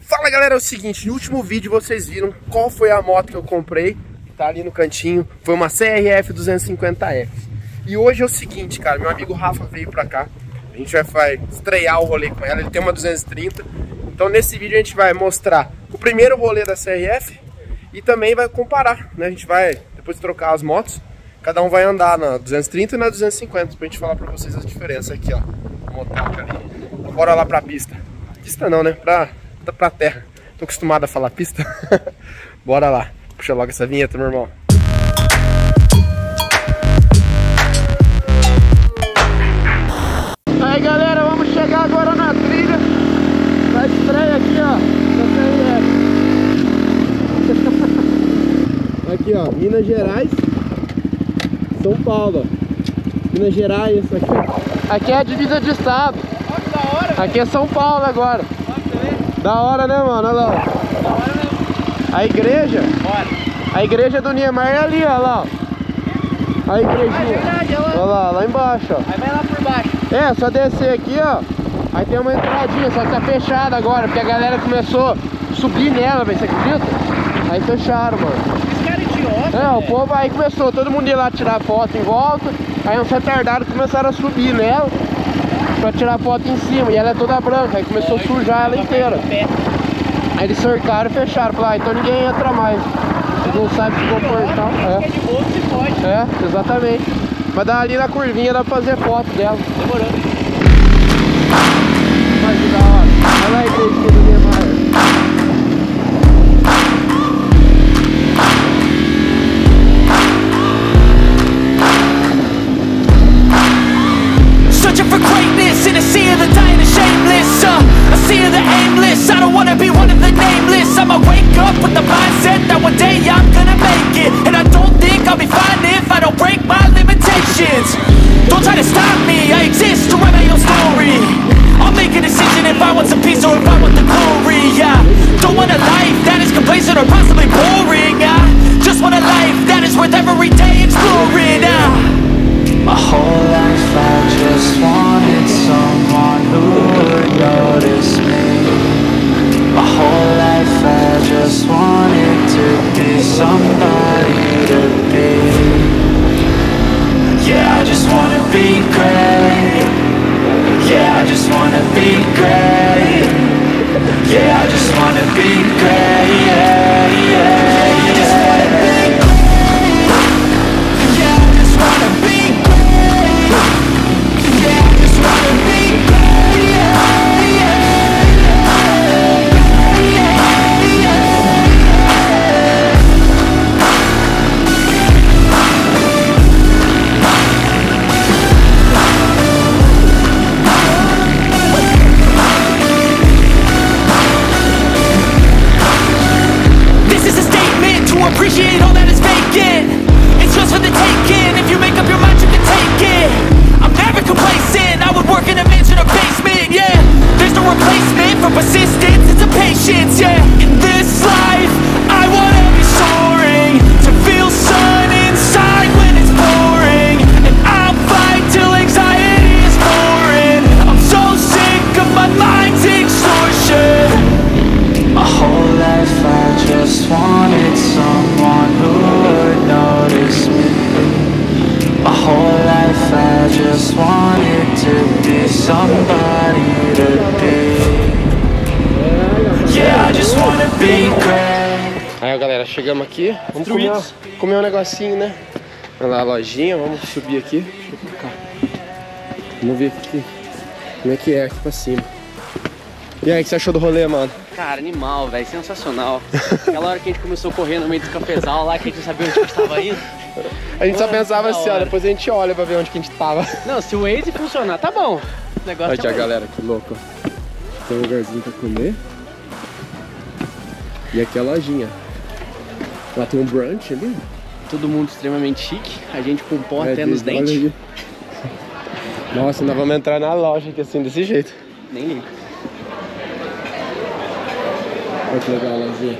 Fala galera, é o seguinte, no último vídeo vocês viram qual foi a moto que eu comprei, tá ali no cantinho, foi uma CRF 250F. E hoje é o seguinte, cara, meu amigo Rafa veio pra cá, a gente vai estrear o rolê com ela, ele tem uma 230, então nesse vídeo a gente vai mostrar o primeiro rolê da CRF e também vai comparar, né, a gente vai depois trocar as motos, cada um vai andar na 230 e na 250, pra gente falar pra vocês as diferenças aqui, ó, a motoca ali. Bora lá pra pista. Pista não, né, pra terra. Tô acostumado a falar pista. Bora lá. Puxa logo essa vinheta, meu irmão. Aí galera, vamos chegar agora na trilha da estreia aqui, ó, da CRF. Aqui, ó, Minas Gerais, São Paulo. Minas Gerais, isso aqui. Aqui é a divisa de estado. Olha que da hora. Aqui é São Paulo agora. Da hora, né, mano? Olha lá. Da hora mesmo. A igreja. Bora. A igreja do Niemeyer é ali, olha lá. A igrejinha. É verdade, olha lá, lá embaixo, ó. Aí vai lá por baixo. É, só descer aqui, ó. Aí tem uma entradinha, só que tá fechada agora, porque a galera começou a subir nela, velho, você acredita? Aí fecharam, mano. Esse cara é idiota. É, o povo aí começou, todo mundo ia lá tirar foto em volta. Aí uns retardados começaram a subir nela pra tirar foto em cima, e ela é toda branca, aí começou a sujar ela inteira. Aí eles cercaram e fecharam, falaram, então ninguém entra mais. Eles não sabem se comportar. É, exatamente. Mas dá ali na curvinha, dá pra fazer foto dela. Demorou. Mas que da hora. Olha lá a igrejinha do Niemeyer. For greatness in a sea of the dying and shameless, a sea of the aimless. I don't wanna be one of the nameless. I'ma wake up with the mindset that one day I'm gonna make it, and I don't think I'll be fine if I don't break my limitations. Don't try to stop me, I exist to write my own story. I'll make a decision if I want some peace or if I want the glory. Yeah, don't want a life that is complacent or possibly boring. I just want a life that is worth every day exploring. My whole life I just wanted someone who would notice me. My whole life I just wanted to be somebody to be. Yeah, I just wanna be great. Yeah, I just wanna be great. Yeah, I just wanna be great. Yeah, yeah, yeah. Appreciate all that is vacant. It's just for the taking. If you make up your mind, you can take it. I'm never complacent. I would work in a mansion or basement. Yeah, there's no replacement for persistence. It's a patience. Yeah, in this life, I wanna be soaring, to feel sun inside when it's pouring, and I'll fight till anxiety is foreign. I'm so sick of my mind's extortion. My whole life I just wanted someone who would notice me. My whole life I just wanted to be somebody to be. Yeah, I just wanna be great. Aí galera, chegamos aqui, vamos comer um negocinho, né? Olha lá a lojinha, vamos subir aqui. Deixa eu ficar. Vamos ver aqui como é que é aqui pra cima. E aí, o que você achou do rolê, mano? Cara, animal, velho, sensacional. Aquela hora que a gente começou a correr no meio do cafezal lá, que a gente sabia onde a gente tava indo. A gente só pensava assim, ó, depois a gente olha pra ver onde que a gente tava. Não, se o Waze funcionar, tá bom. O negócio aqui, é ó, galera, que louco. Tem um lugarzinho pra comer. E aqui é a lojinha. Lá tem um brunch ali. Todo mundo extremamente chique, a gente com pó até nos dentes. Nossa, nós vamos entrar na loja aqui assim, desse jeito. Nem ligo. Olha que legal a lojinha.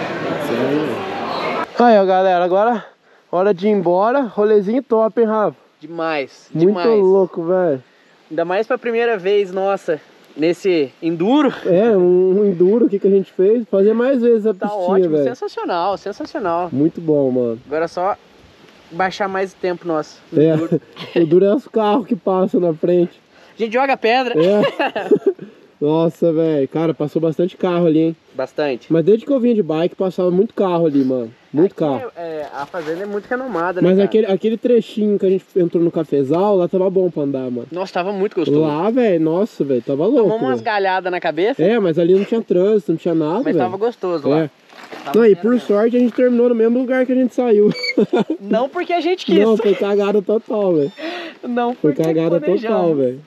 Aí, ó, galera, agora hora de ir embora. Rolezinho top, hein, Rafa? Demais, Muito demais. louco, velho. Ainda mais pra primeira vez, nossa, nesse enduro. É, um enduro aqui que a gente fez. Fazer mais vezes a Tá pistinha, ótimo, velho. sensacional, sensacional. Muito bom, mano. Agora é só baixar mais o tempo nosso. É, o duro é os carros que passam na frente. A gente joga pedra. É. Nossa, velho. Cara, passou bastante carro ali, hein? Bastante. Mas desde que eu vim de bike, passava muito carro ali, mano. Muito carro. A fazenda é muito renomada, né, Mas cara? aquele trechinho que a gente entrou no cafezal, lá tava bom pra andar, mano. Nossa, tava muito gostoso. Lá, velho, nossa, velho, tava louco. Tomamos umas velho. galhadas na cabeça, É, mas ali não tinha trânsito, não tinha nada, mas velho. tava gostoso lá. É. Não, e por sorte a gente terminou no mesmo lugar que a gente saiu. Não porque a gente quis. Não, foi cagada total, velho. Não Foi porque cagada total, planejamos. velho.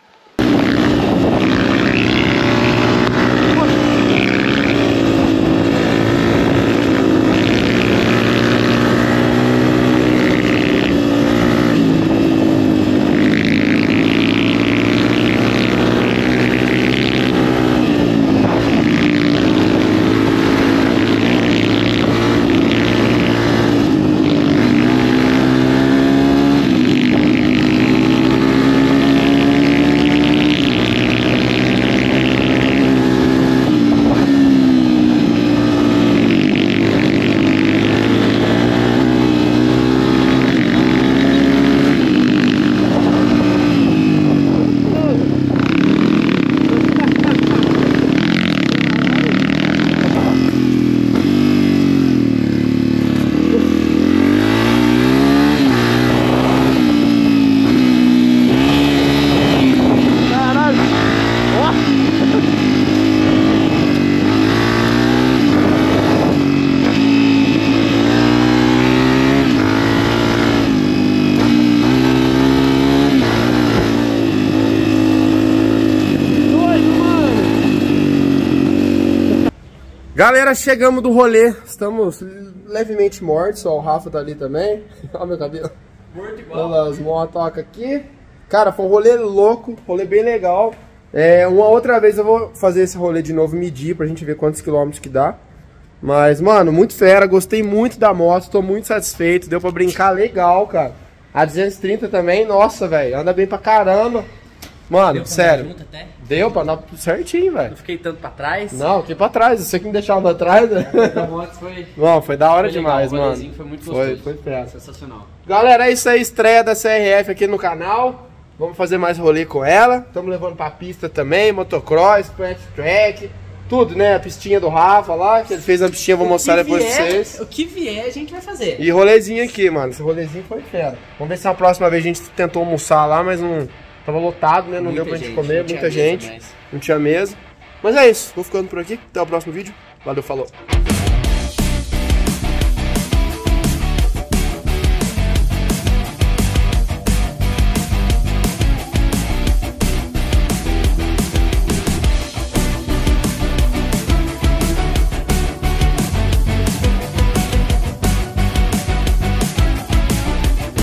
Galera, chegamos do rolê. Estamos levemente mortos. Ó, o Rafa tá ali também. Olha meu cabelo. Morto igual. Olha os motoca aqui. Cara, foi um rolê louco, rolê bem legal. Uma outra vez eu vou fazer esse rolê de novo, medir pra gente ver quantos quilômetros que dá. Mas, mano, muito fera, gostei muito da moto, tô muito satisfeito, deu pra brincar legal, cara. A 230 também, nossa, velho, anda bem pra caramba. Mano, sério. Deu pra andar certinho, velho. Não fiquei tanto pra trás. Não, fiquei pra trás, você que me deixava pra trás, né? A moto foi... Bom, foi da hora Foi demais, legal, o mano. rolezinho foi muito gostoso. Foi fera. Sensacional. Galera, é isso aí, estreia da CRF aqui no canal. Vamos fazer mais rolê com ela. Estamos levando pra pista também, motocross, fast track, tudo, né? A pistinha do Rafa lá, que ele fez a pistinha, vou mostrar depois pra vocês. O que vier, a gente vai fazer. E rolezinho aqui, mano. Esse rolezinho foi fera. Vamos ver se na próxima vez a gente tentou almoçar lá, mas não... Tava lotado, né? Não deu pra gente comer, muita gente. Não tinha mesa. Mas é isso. Vou ficando por aqui. Até o próximo vídeo. Valeu, falou.